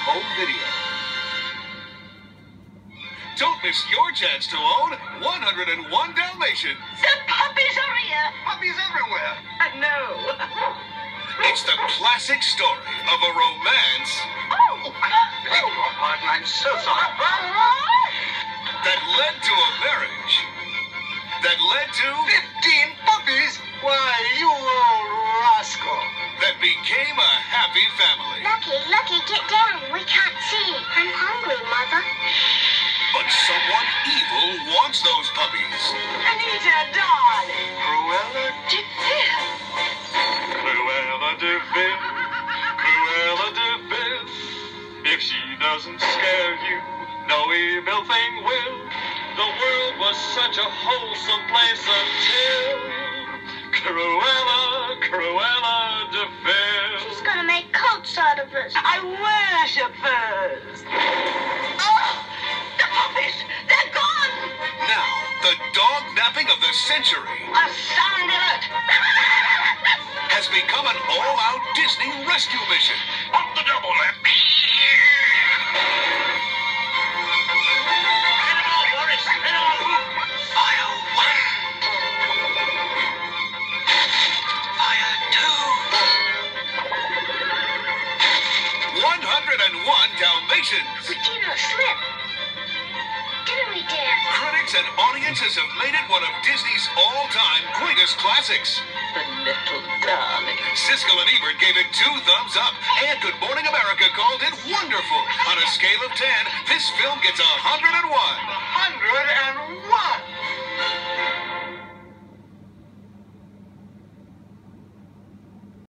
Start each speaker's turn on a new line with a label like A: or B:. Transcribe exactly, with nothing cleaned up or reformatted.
A: home video. Don't miss your chance to own one hundred and one Dalmatians.
B: The puppies are here.
A: Puppies everywhere.
B: I know.
A: It's the classic story of a romance
B: Oh!
A: beg your pardon, I'm so sorry. That led to a marriage. That led to
C: Fifteen puppies? Why, you old rascal.
A: that became a happy family.
D: Lucky, Lucky, get down. We can't see. I'm hungry, Mother.
A: But someone evil wants those puppies.
B: Anita, darling.
C: Cruella
B: De Vil.
C: Cruella de Vil, Cruella de Vil. If she doesn't scare you, no evil thing will. The world was such a wholesome place until Cruella, Cruella de Vil.
D: She's gonna make cults out of us.
B: I worship hers. Oh! The puppies! They're gone!
A: Now, the dog napping of the century
B: A sound alert!
A: has become an all-out Disney rescue mission.
C: Up the double left.
A: Fire one. Fire two. one hundred and one Dalmatians.
D: We did not slip. Didn't we, Dad?
A: Critics and audiences have made it one of Disney's all-time greatest classics.
B: The little darling.
A: Siskel and Ebert gave it two thumbs up, and Good Morning America called it wonderful. On a scale of ten, this film gets a one hundred and one.
C: Hundred